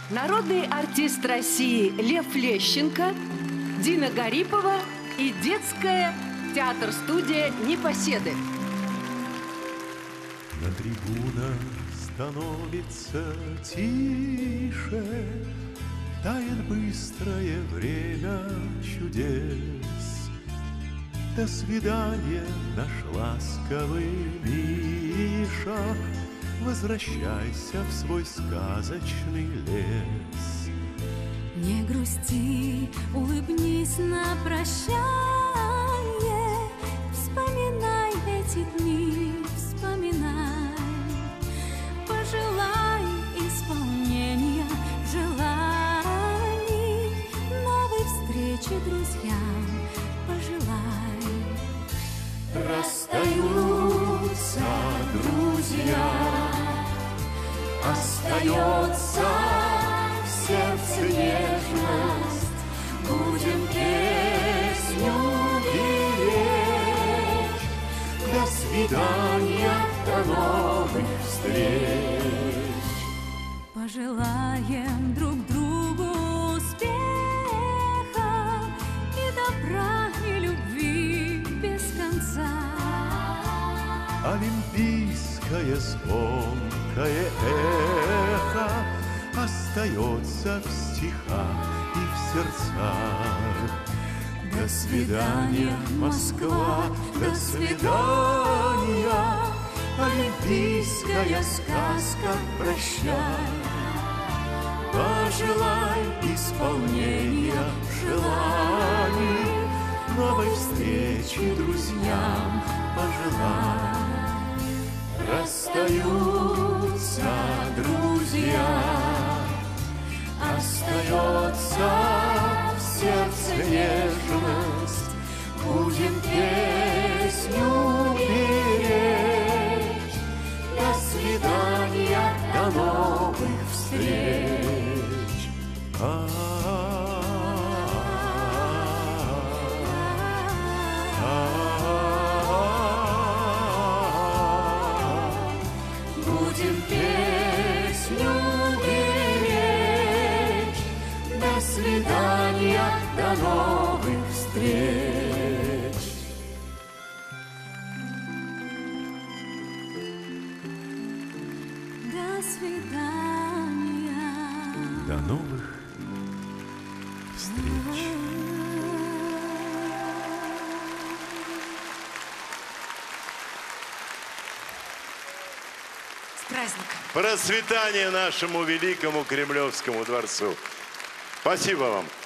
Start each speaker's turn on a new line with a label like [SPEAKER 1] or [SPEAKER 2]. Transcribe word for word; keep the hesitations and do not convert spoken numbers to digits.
[SPEAKER 1] Народный артист России Лев Лещенко, Дина Гарипова и детская театр-студия «Непоседы».
[SPEAKER 2] На трибунах становится тише, тает быстрое время чудес. До свидания, наш ласковый Миша, возвращайся в свой сказочный лес.
[SPEAKER 3] Не грусти, улыбнись на прощание, вспоминай эти дни, вспоминай. Пожелай исполнения желаний, новой встречи друзьям пожелай.
[SPEAKER 2] Расстаются друзья, остается в сердце нежность, будем песню беречь. До свидания, до новых встреч.
[SPEAKER 3] Пожелаем друг другу успеха и добра, и любви без конца.
[SPEAKER 2] Олимпийское звонкое эхо остается в стихах и в сердцах. До свидания, Москва, до свидания, олимпийская сказка, прощай. Пожелай исполнения желаний, новой встречи друзьям пожелай. Расстаются друзья, остается в сердце нежность, будем песню беречь. До свидания, до новых встреч. Будем песню беречь. До свидания, до новых встреч.
[SPEAKER 3] До свидания.
[SPEAKER 2] До новых встреч.
[SPEAKER 1] С праздником!
[SPEAKER 4] Процветания нашему великому Кремлевскому дворцу. Спасибо вам.